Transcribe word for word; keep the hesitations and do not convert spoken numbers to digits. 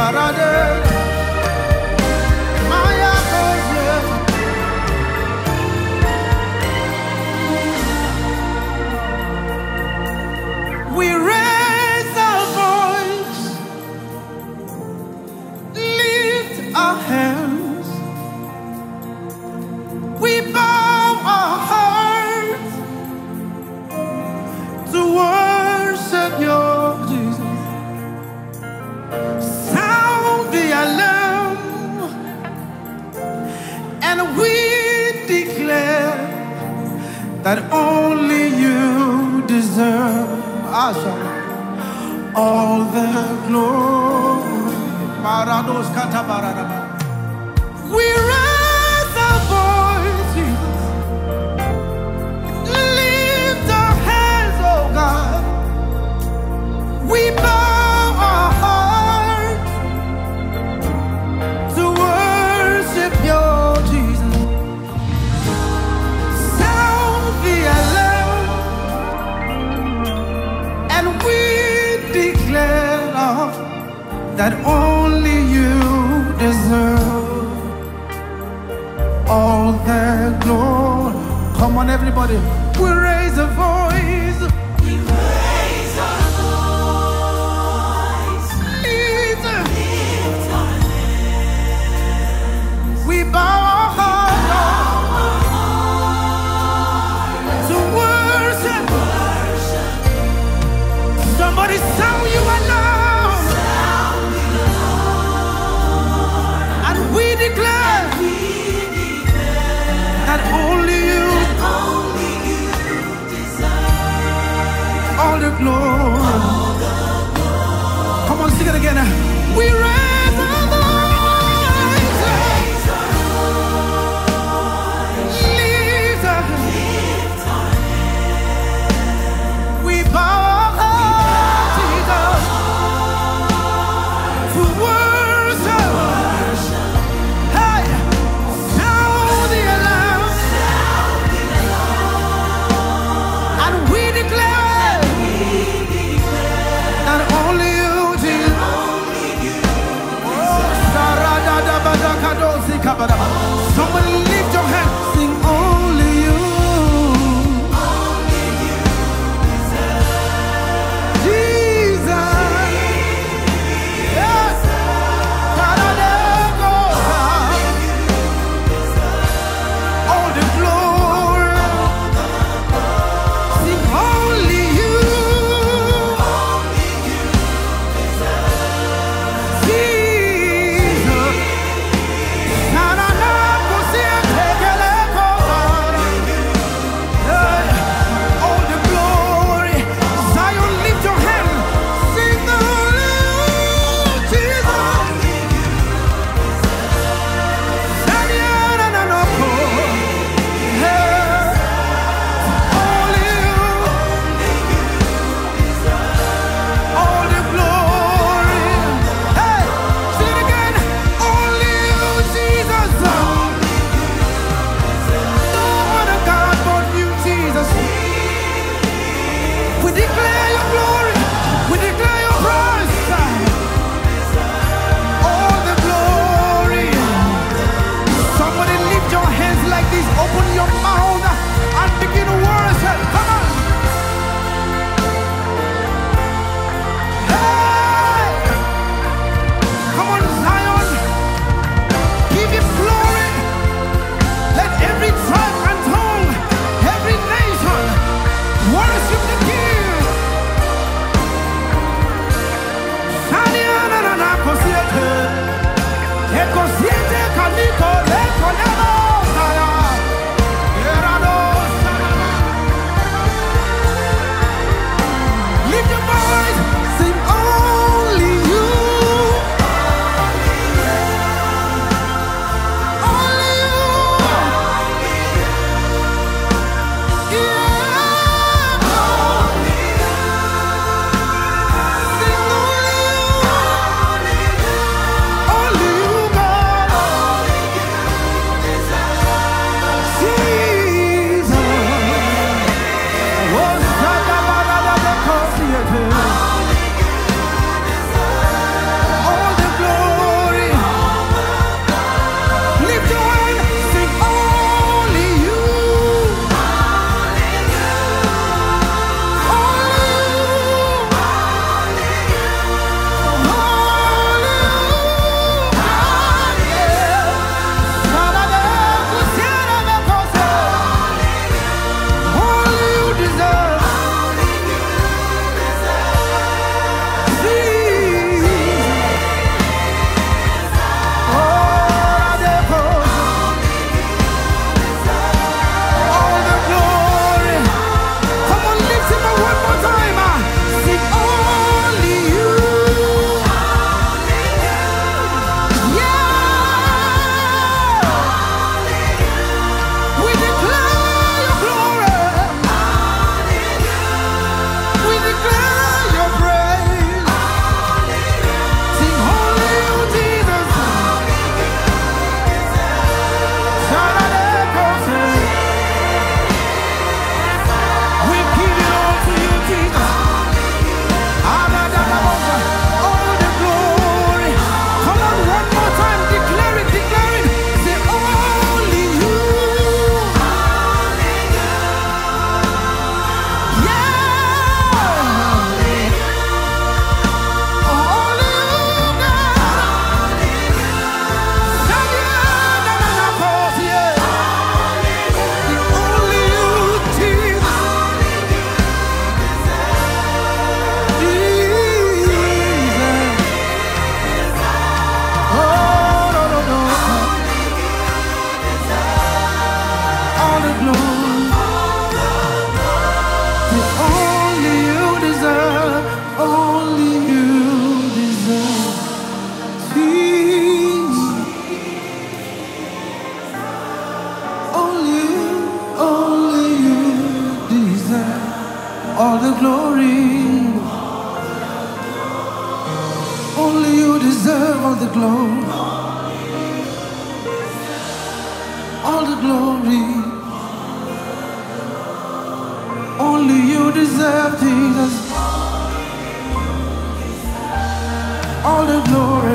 We raise our voice, lift our hands, we bow our hearts to worship your Jesus. Sound the alarm, and we declare that only you deserve all the glory. We raise our voices, lift our hands, oh God. We bow our hearts to worship your Jesus. Sound the alarm, and we declare that only you deserve all the glory. Come on, everybody, we raise a voice. We raise our voice, Lift, lift our hands, we bow our hearts to worship. Somebody sound you alarm, and we declare that only you, all the glory. Come on, sing it again. We raise our voice, lift our hands, we bow our hearts to worship. Hey, sound the alarm, and we declare that only you, Jesus, all the glory, all the glory. Only you deserve, Jesus, all the glory.